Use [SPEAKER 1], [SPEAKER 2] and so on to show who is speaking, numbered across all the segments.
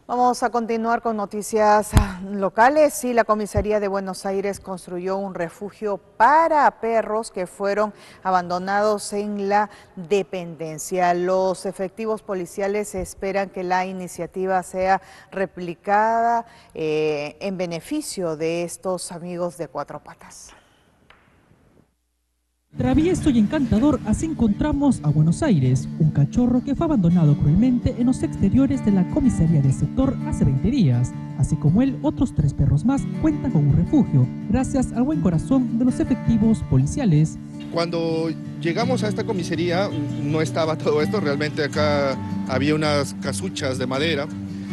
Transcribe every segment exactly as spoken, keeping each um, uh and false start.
[SPEAKER 1] Vamos a continuar con noticias locales. Sí, la Comisaría de Buenos Aires construyó un refugio para perros que fueron abandonados en la dependencia. Los efectivos policiales esperan que la iniciativa sea replicada eh, en beneficio de estos amigos de cuatro patas.
[SPEAKER 2] Travieso y encantador, así encontramos a Buenos Aires, un cachorro que fue abandonado cruelmente en los exteriores de la comisaría del sector hace veinte días. Así como él, otros tres perros más cuentan con un refugio, gracias al buen corazón de los efectivos policiales.
[SPEAKER 3] Cuando llegamos a esta comisaría no estaba todo esto, realmente acá había unas casuchas de madera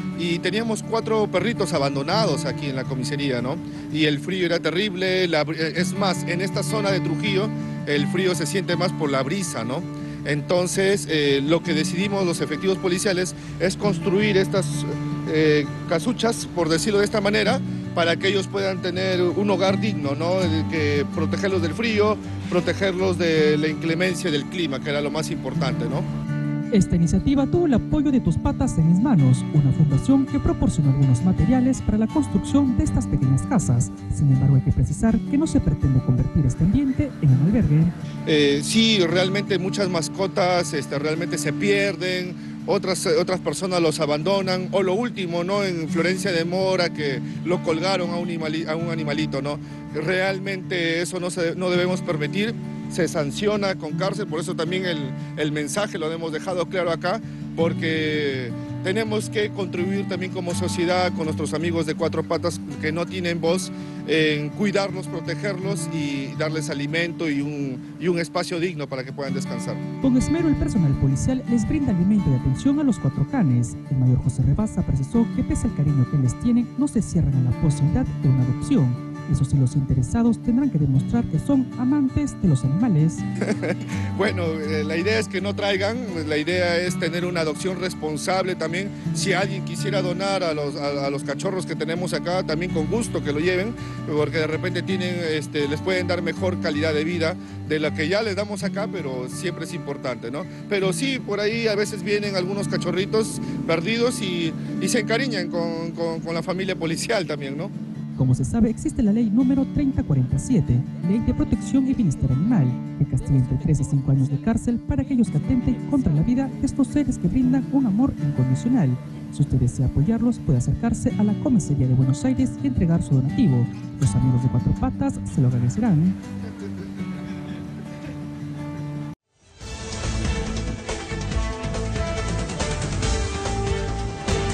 [SPEAKER 3] y teníamos cuatro perritos abandonados aquí en la comisaría, ¿no? Y el frío era terrible, la, es más, en esta zona de Trujillo el frío se siente más por la brisa, ¿no? Entonces, eh, lo que decidimos los efectivos policiales es construir estas eh, casuchas, por decirlo de esta manera, para que ellos puedan tener un hogar digno, ¿no? Que protegerlos del frío, protegerlos de la inclemencia del clima, que era lo más importante, ¿no?
[SPEAKER 2] Esta iniciativa tuvo el apoyo de Tus Patas en Mis Manos, una fundación que proporcionó algunos materiales para la construcción de estas pequeñas casas. Sin embargo, hay que precisar que no se pretende convertir este ambiente en un albergue.
[SPEAKER 3] Eh, sí, realmente muchas mascotas este, realmente se pierden, otras, otras personas los abandonan, o lo último, ¿no? En Florencia de Mora, que lo colgaron a un, animali, a un animalito, ¿no? Realmente eso no, se, no debemos permitir. Se sanciona con cárcel, por eso también el, el mensaje lo hemos dejado claro acá, porque tenemos que contribuir también como sociedad con nuestros amigos de cuatro patas que no tienen voz en cuidarlos, protegerlos y darles alimento y un, y un espacio digno para que puedan descansar.
[SPEAKER 2] Con esmero el personal policial les brinda alimento y atención a los cuatro canes. El mayor José Rebasa precisó que pese al cariño que les tienen, no se cierran a la posibilidad de una adopción. Eso sí, los interesados tendrán que demostrar que son amantes de los animales.
[SPEAKER 3] Bueno, eh, la idea es que no traigan, la idea es tener una adopción responsable también. Si alguien quisiera donar a los, a, a los cachorros que tenemos acá, también con gusto que lo lleven, porque de repente tienen, este, les pueden dar mejor calidad de vida de la que ya les damos acá, pero siempre es importante, ¿no? Pero sí, por ahí a veces vienen algunos cachorritos perdidos y, y se encariñan con, con, con la familia policial también, ¿no?
[SPEAKER 2] Como se sabe, existe la ley número treinta cuarenta y siete, Ley de Protección y Bienestar Animal, que castiga entre tres a cinco años de cárcel para aquellos que atenten contra la vida de estos seres que brindan un amor incondicional. Si usted desea apoyarlos, puede acercarse a la Comisaría de Buenos Aires y entregar su donativo. Los amigos de Cuatro Patas se lo agradecerán.